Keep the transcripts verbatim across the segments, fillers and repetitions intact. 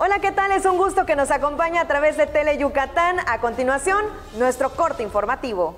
Hola, ¿qué tal? Es un gusto que nos acompañe a través de Tele Yucatán. A continuación, nuestro corte informativo.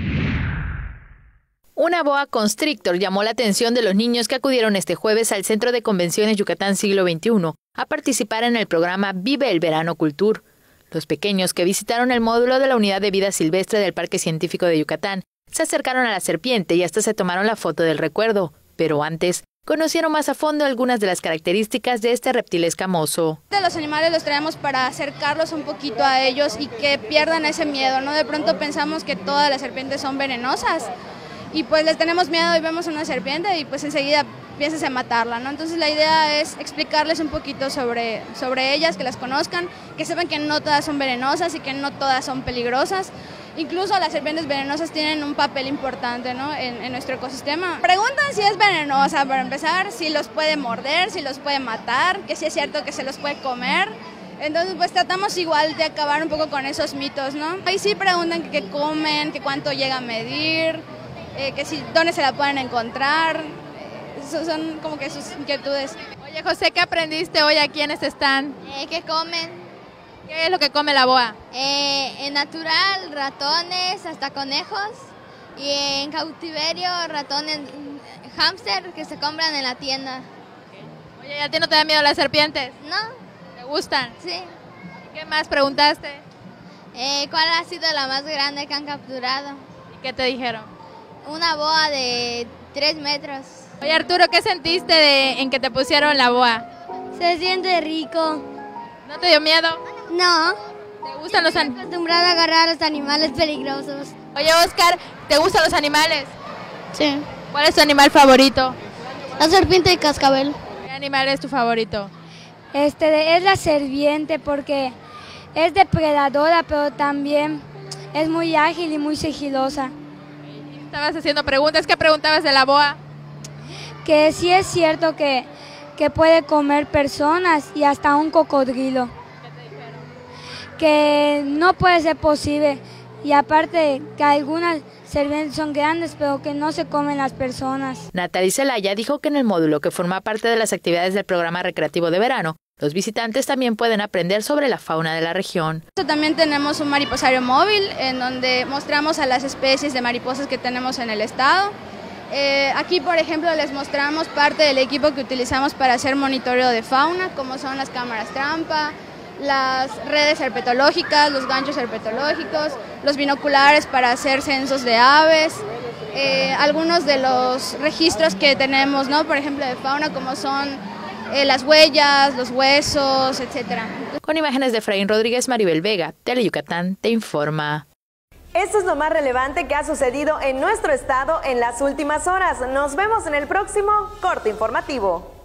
Una boa constrictor llamó la atención de los niños que acudieron este jueves al Centro de Convenciones Yucatán Siglo veintiuno a participar en el programa Vive el Verano Cultur. Los pequeños que visitaron el módulo de la Unidad de Vida Silvestre del Parque Científico de Yucatán se acercaron a la serpiente y hasta se tomaron la foto del recuerdo. Pero antes, conocieron más a fondo algunas de las características de este reptil escamoso. De los animales los traemos para acercarlos un poquito a ellos y que pierdan ese miedo, ¿no? De pronto pensamos que todas las serpientes son venenosas y pues les tenemos miedo y vemos una serpiente y pues enseguida piensas en matarla, ¿no? Entonces la idea es explicarles un poquito sobre, sobre ellas, que las conozcan, que sepan que no todas son venenosas y que no todas son peligrosas. Incluso las serpientes venenosas tienen un papel importante, ¿no? en, en nuestro ecosistema. Preguntan si es venenosa, para empezar, si los puede morder, si los puede matar, que si es cierto que se los puede comer. Entonces pues tratamos igual de acabar un poco con esos mitos, ¿no? Ahí sí preguntan qué comen, que cuánto llega a medir, eh, que si dónde se la pueden encontrar. Eso son como que sus inquietudes. Oye, José, ¿qué aprendiste hoy aquí en este stand? Eh, ¿Qué comen? ¿Qué es lo que come la boa? Eh, en natural, ratones, hasta conejos. Y en cautiverio, ratones, hámster que se compran en la tienda. Oye, ¿a ti no te da miedo las serpientes? ¿No? ¿Te gustan? Sí. ¿Y qué más preguntaste? Eh, ¿Cuál ha sido la más grande que han capturado? ¿Y qué te dijeron? Una boa de tres metros. Oye, Arturo, ¿qué sentiste de, en que te pusieron la boa? Se siente rico. ¿No te dio miedo? No. ¿Te gustan los animales? Acostumbrada a agarrar a los animales peligrosos. Oye, Oscar, ¿te gustan los animales? Sí. ¿Cuál es tu animal favorito? La serpiente de cascabel. ¿Qué animal es tu favorito? Este es la serpiente porque es depredadora, pero también es muy ágil y muy sigilosa. Estabas haciendo preguntas. ¿Qué preguntabas de la boa? Que sí es cierto que, que puede comer personas y hasta un cocodrilo. ¿Qué te dijeron? Que no puede ser posible y aparte que algunas serpientes son grandes pero que no se comen las personas. Natalie Zelaya dijo que en el módulo que forma parte de las actividades del programa recreativo de verano, los visitantes también pueden aprender sobre la fauna de la región. También tenemos un mariposario móvil en donde mostramos a las especies de mariposas que tenemos en el estado. Eh, aquí, por ejemplo, les mostramos parte del equipo que utilizamos para hacer monitoreo de fauna, como son las cámaras trampa, las redes herpetológicas, los ganchos herpetológicos, los binoculares para hacer censos de aves, eh, algunos de los registros que tenemos, ¿no? Por ejemplo, de fauna, como son eh, las huellas, los huesos, etcétera. Con imágenes de Efraín Rodríguez, Maribel Vega, Tele Yucatán te informa. Esto es lo más relevante que ha sucedido en nuestro estado en las últimas horas. Nos vemos en el próximo corte informativo.